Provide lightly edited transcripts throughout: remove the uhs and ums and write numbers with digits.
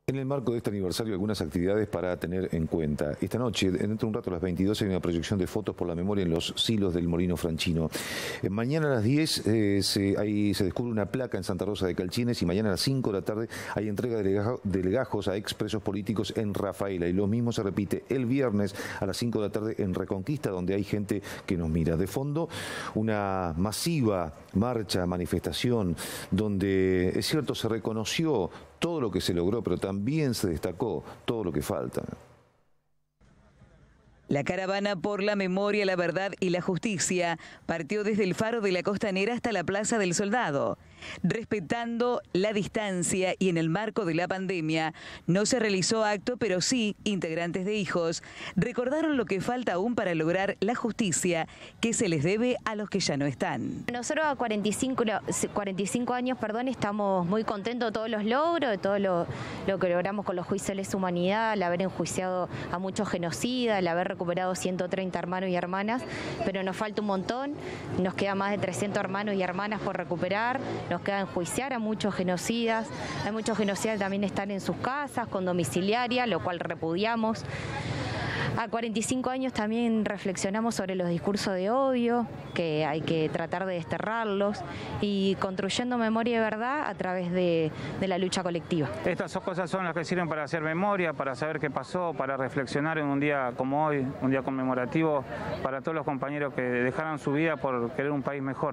En el marco de este aniversario, algunas actividades para tener en cuenta. Esta noche, dentro de un rato a las 22, hay una proyección de fotos por la memoria en los silos del Molino Franchino. Mañana a las 10 se descubre una placa en Santa Rosa de Calchines y mañana a las 5 de la tarde hay entrega de legajos a expresos políticos en Rafaela. Y lo mismo se repite el viernes a las 5 de la tarde en Reconquista, donde hay gente que nos mira. De fondo, una masiva marcha, manifestación, donde, es cierto, se reconoció todo lo que se logró, pero también se destacó todo lo que falta. La caravana por la memoria, la verdad y la justicia partió desde el Faro de la Costanera hasta la Plaza del Soldado. Respetando la distancia y en el marco de la pandemia, no se realizó acto, pero sí integrantes de Hijos recordaron lo que falta aún para lograr la justicia que se les debe a los que ya no están. Nosotros a 45 años, estamos muy contentos de todos los logros, de todo lo que logramos con los juicios de lesa humanidad, al haber enjuiciado a muchos genocidas, al haber recuperado 130 hermanos y hermanas, pero nos falta un montón, nos queda más de 300 hermanos y hermanas por recuperar. Nos queda enjuiciar a muchos genocidas. Hay muchos genocidas que también están en sus casas con domiciliaria, lo cual repudiamos. A 45 años también reflexionamos sobre los discursos de odio, que hay que tratar de desterrarlos, y construyendo memoria y verdad a través de la lucha colectiva. Estas cosas son las que sirven para hacer memoria, para saber qué pasó, para reflexionar en un día como hoy, un día conmemorativo para todos los compañeros que dejaron su vida por querer un país mejor.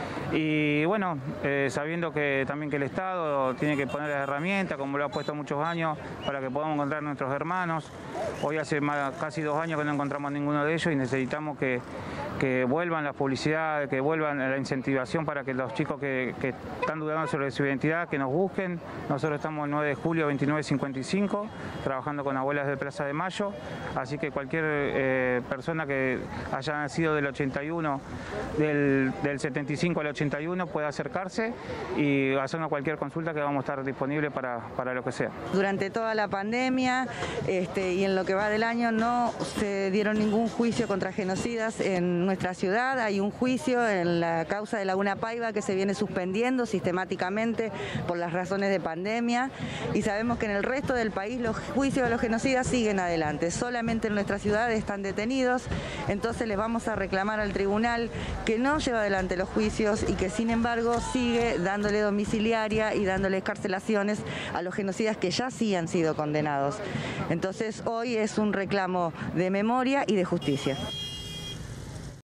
Y bueno, sabiendo que también que el Estado tiene que poner las herramientas, como lo ha puesto muchos años, para que podamos encontrar a nuestros hermanos. Hoy hace casi 2 años que no encontramos a ninguno de ellos y necesitamos que vuelvan las publicidades, que vuelvan la incentivación para que los chicos que están dudando sobre su identidad, que nos busquen. Nosotros estamos el 9 de julio 2955, trabajando con abuelas de Plaza de Mayo, así que cualquier persona que haya nacido del 81, del 75 al 81 puede acercarse y hacernos cualquier consulta, que vamos a estar disponibles para lo que sea. Durante toda la pandemia y en lo que va del año no se dieron ningún juicio contra genocidas en nuestra ciudad. Hay un juicio en la causa de Laguna Paiva que se viene suspendiendo sistemáticamente por las razones de pandemia, y sabemos que en el resto del país los juicios de los genocidas siguen adelante. Solamente en nuestra ciudad están detenidos, entonces les vamos a reclamar al tribunal que no lleva adelante los juicios y que sin embargo sigue dándole domiciliaria y dándole excarcelaciones a los genocidas que ya sí han sido condenados. Entonces hoy es un reclamo de memoria y de justicia.